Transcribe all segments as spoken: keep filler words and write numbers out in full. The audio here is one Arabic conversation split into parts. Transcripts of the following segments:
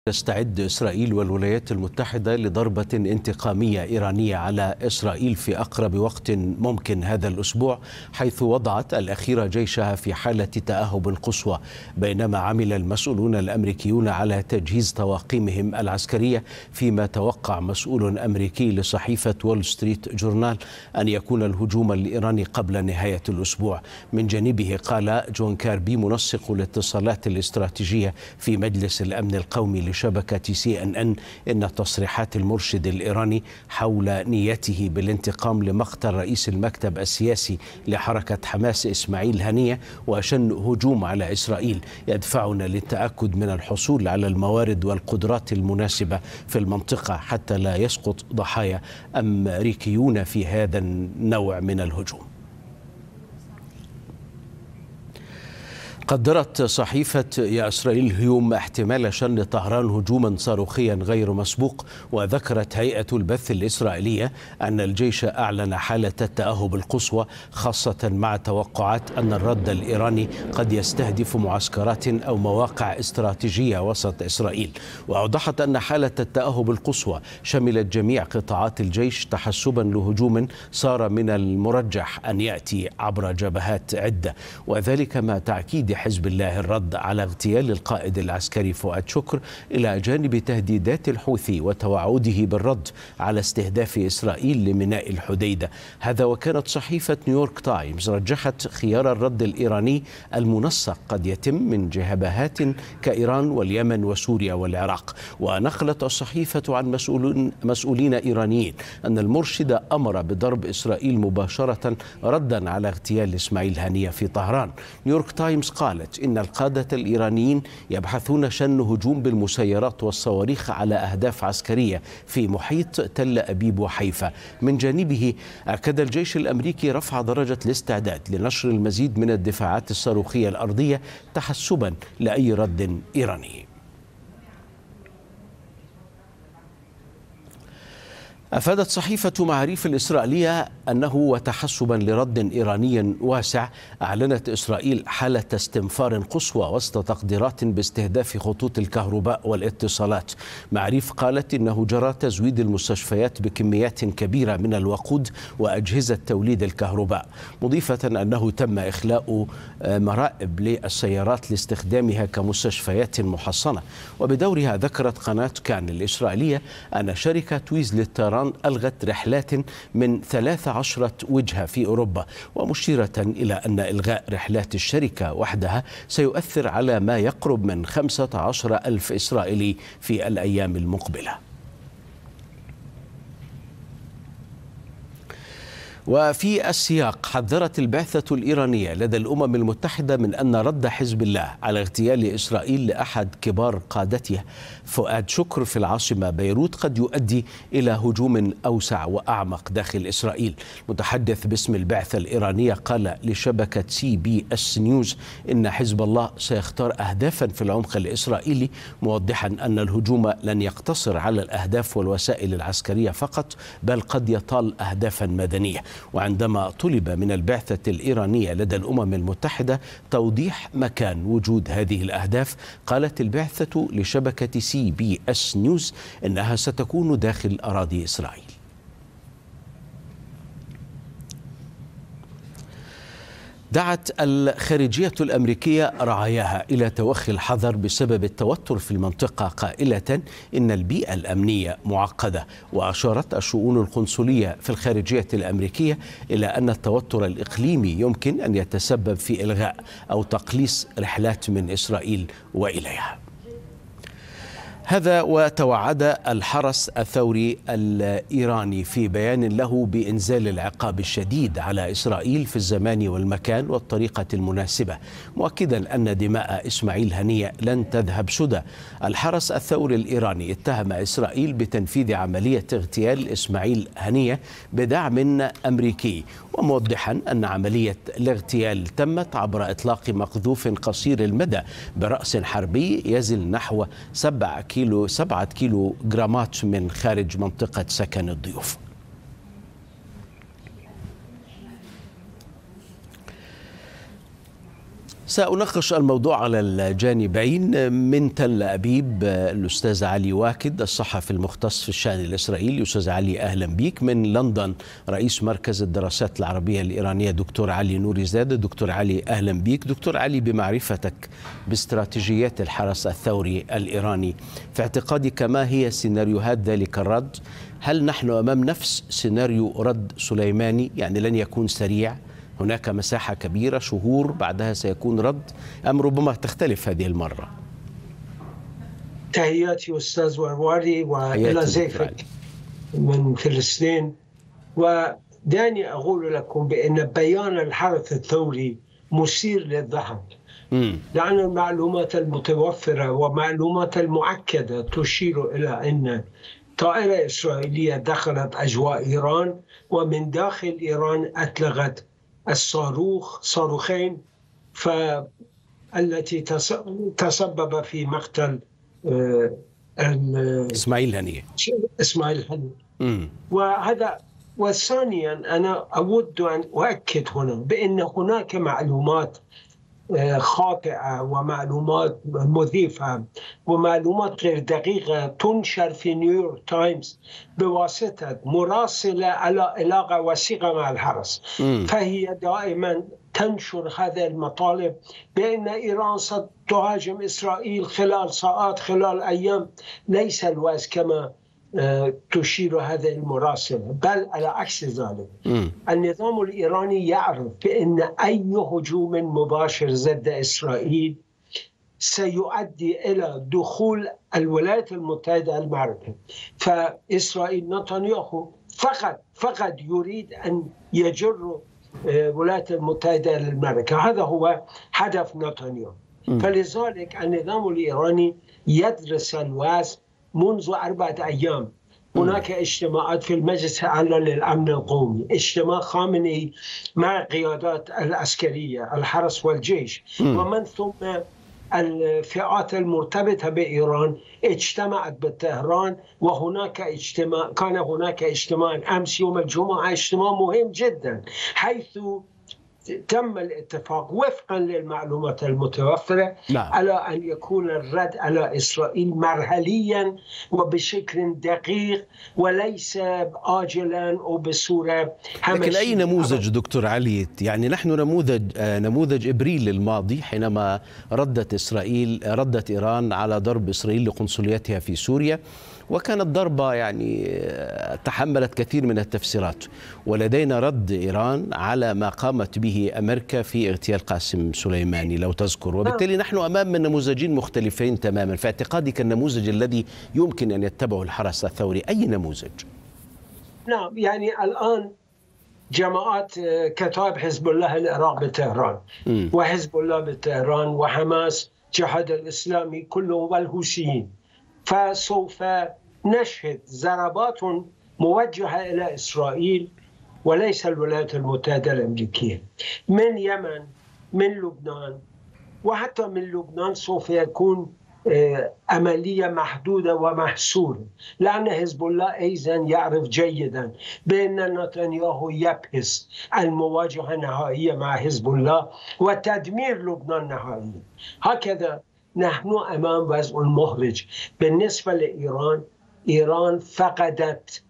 تستعد إسرائيل والولايات المتحدة لضربة انتقامية إيرانية على إسرائيل في أقرب وقت ممكن هذا الأسبوع، حيث وضعت الأخيرة جيشها في حالة تأهب قصوى، بينما عمل المسؤولون الأمريكيون على تجهيز طواقمهم العسكرية، فيما توقع مسؤول أمريكي لصحيفة وول ستريت جورنال أن يكون الهجوم الإيراني قبل نهاية الأسبوع. من جانبه قال جون كاربي منسق الاتصالات الاستراتيجية في مجلس الأمن القومي لشبكة سي إن إن إن تصريحات المرشد الإيراني حول نيته بالانتقام لمقتل رئيس المكتب السياسي لحركة حماس إسماعيل هنية وشن هجوم على إسرائيل يدفعنا للتأكد من الحصول على الموارد والقدرات المناسبة في المنطقة حتى لا يسقط ضحايا أمريكيون في هذا النوع من الهجوم. قدرت صحيفة يا إسرائيل هيوم احتمال شن طهران هجوما صاروخيا غير مسبوق، وذكرت هيئة البث الإسرائيلية أن الجيش أعلن حالة التأهب القصوى، خاصة مع توقعات أن الرد الإيراني قد يستهدف معسكرات أو مواقع استراتيجية وسط إسرائيل. وأوضحت أن حالة التأهب القصوى شملت جميع قطاعات الجيش تحسبا لهجوم صار من المرجح أن يأتي عبر جبهات عدة، وذلك مع تأكيد حزب الله الرد على اغتيال القائد العسكري فؤاد شكر، إلى جانب تهديدات الحوثي وتوعده بالرد على استهداف إسرائيل لميناء الحديدة. هذا وكانت صحيفة نيويورك تايمز رجحت خيار الرد الإيراني المنسق قد يتم من جبهات كإيران واليمن وسوريا والعراق. ونقلت الصحيفة عن مسؤولين, مسؤولين إيرانيين أن المرشد أمر بضرب إسرائيل مباشرة ردا على اغتيال إسماعيل هنية في طهران. نيويورك تايمز قالت إن القادة الإيرانيين يبحثون شن هجوم بالمسيرات والصواريخ على أهداف عسكرية في محيط تل أبيب وحيفا. من جانبه أكد الجيش الأمريكي رفع درجة الاستعداد لنشر المزيد من الدفاعات الصاروخية الأرضية تحسبا لأي رد إيراني. أفادت صحيفة معاريف الإسرائيلية أنه وتحسبا لرد إيراني واسع، أعلنت إسرائيل حالة استنفار قصوى وسط تقديرات باستهداف خطوط الكهرباء والاتصالات. معاريف قالت إنه جرى تزويد المستشفيات بكميات كبيرة من الوقود وأجهزة توليد الكهرباء، مضيفة أنه تم إخلاء مرائب للسيارات لاستخدامها كمستشفيات محصنة. وبدورها ذكرت قناة كان الإسرائيلية أن شركة ويز للطيران ألغت رحلات من ثلاث عشرة وجهة في أوروبا، ومشيرة إلى أن إلغاء رحلات الشركة وحدها سيؤثر على ما يقرب من خمسة عشر ألف إسرائيلي في الأيام المقبلة. وفي السياق حذرت البعثة الإيرانية لدى الأمم المتحدة من أن رد حزب الله على اغتيال إسرائيل لأحد كبار قادته فؤاد شكر في العاصمة بيروت قد يؤدي إلى هجوم أوسع وأعمق داخل إسرائيل. متحدث باسم البعثة الإيرانية قال لشبكة سي بي اس نيوز إن حزب الله سيختار أهدافا في العمق الإسرائيلي، موضحا أن الهجوم لن يقتصر على الأهداف والوسائل العسكرية فقط، بل قد يطال أهدافا مدنية. وعندما طلب من البعثة الإيرانية لدى الأمم المتحدة توضيح مكان وجود هذه الأهداف، قالت البعثة لشبكة سي بي اس نيوز إنها ستكون داخل أراضي إسرائيل. دعت الخارجية الأمريكية رعاياها إلى توخي الحذر بسبب التوتر في المنطقة، قائلة إن البيئة الأمنية معقدة. وأشارت الشؤون القنصلية في الخارجية الأمريكية إلى أن التوتر الإقليمي يمكن أن يتسبب في إلغاء أو تقليص رحلات من إسرائيل وإليها. هذا وتوعد الحرس الثوري الإيراني في بيان له بإنزال العقاب الشديد على إسرائيل في الزمان والمكان والطريقة المناسبة، مؤكدا أن دماء إسماعيل هنية لن تذهب سدى. الحرس الثوري الإيراني اتهم إسرائيل بتنفيذ عملية اغتيال إسماعيل هنية بدعم أمريكي، وموضحا أن عملية الاغتيال تمت عبر إطلاق مقذوف قصير المدى برأس حربي يزن نحو سبعة كيلو سبعة كيلو جرامات من خارج منطقة سكن الضيوف. سأناقش الموضوع على الجانبين. من تل أبيب الأستاذ علي واكد الصحفي المختص في الشأن الإسرائيلي. أستاذ علي أهلا بك. من لندن رئيس مركز الدراسات العربية الإيرانية دكتور علي نوري زادة. دكتور علي أهلا بك. دكتور علي، بمعرفتك باستراتيجيات الحرس الثوري الإيراني، في اعتقادك ما هي سيناريوهات ذلك الرد؟ هل نحن أمام نفس سيناريو رد سليماني، يعني لن يكون سريع، هناك مساحة كبيرة شهور بعدها سيكون رد، أم ربما تختلف هذه المرة؟ تحياتي أستاذ ورواري وإلى زيفك من فلسطين. ودعني أقول لكم بأن بيان الحرس الثوري مثير للضحك، لأن المعلومات المتوفرة ومعلومات المؤكدة تشير إلى أن طائرة إسرائيلية دخلت أجواء إيران، ومن داخل إيران أطلقت الصاروخ صاروخين فالتي تسبب في مقتل إسماعيل هنية إسماعيل هنية. وهذا وثانيا أنا أود أن أؤكد هنا بأن هناك معلومات خاطئة ومعلومات مضيفة ومعلومات غير دقيقة تنشر في نيويورك تايمز بواسطة مراسلة على علاقة وثيقة مع الحرس. م. فهي دائما تنشر هذه المطالب بأن إيران ستهاجم إسرائيل خلال ساعات خلال أيام. ليس الوضع كما تشير هذه المراسلة، بل على عكس ذلك. م. النظام الإيراني يعرف بأن أي هجوم مباشر ضد إسرائيل سيؤدي إلى دخول الولايات المتحدة المعركة. فإسرائيل نتنياهو فقط فقط يريد أن يجر الولايات المتحدة للمعركة. هذا هو هدف نتنياهو. فلذلك النظام الإيراني يدرس الوضع منذ أربعة أيام. هناك اجتماعات في المجلس الأعلى للأمن القومي، اجتماع خامنئي مع القيادات العسكرية الحرس والجيش، ومن ثم الفئات المرتبطة بإيران اجتمعت بطهران. وهناك اجتماع كان هناك اجتماع أمس يوم الجمعة، اجتماع مهم جدا، حيث تم الاتفاق وفقا للمعلومات المتوفرة نعم. على أن يكون الرد على إسرائيل مرحليا وبشكل دقيق وليس آجلا أو بصورة همشية. لكن أي نموذج دكتور علي؟ يعني نحن نموذج نموذج إبريل الماضي حينما ردت إسرائيل ردت إيران على ضرب إسرائيل لقنصليتها في سوريا، وكانت ضربة يعني تحملت كثير من التفسيرات، ولدينا رد إيران على ما قامت به أمريكا في اغتيال قاسم سليماني لو تذكر. وبالتالي نحن أمام من نموذجين مختلفين تماما. في اعتقادك النموذج الذي يمكن أن يتبعه الحرس الثوري أي نموذج؟ نعم، يعني الآن جماعات كتائب حزب الله العراق بطهران م. وحزب الله بطهران وحماس جهاد الإسلامي كله والحوثيين، فسوف نشهد ضربات موجهة إلى إسرائيل وليس الولايات المتحدة الأمريكية، من يمن، من لبنان، وحتى من لبنان سوف يكون عملية محدودة ومحصورة، لأن حزب الله أيضا يعرف جيدا بأن نتنياهو يبحث المواجهة النهائية مع حزب الله وتدمير لبنان نهائيا. هكذا نحن أمام وضع محرج بالنسبة لإيران. إيران فقدت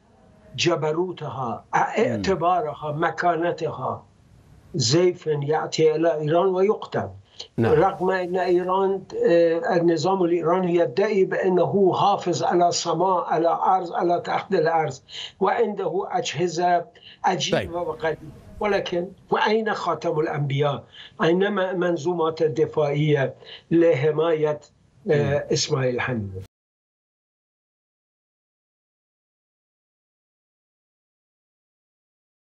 جبروتها، اعتبارها، مكانتها. زيف يأتي إلى إيران ويقتل. نعم. رغم أن إيران النظام الإيراني يدعي بأنه حافظ على السماء، على أرض، على تحت الأرض، وعنده أجهزة عجيبة وغريبة، ولكن وأين خاتم الأنبياء؟ أين منظومات الدفاعية لحماية إسماعيل هنية؟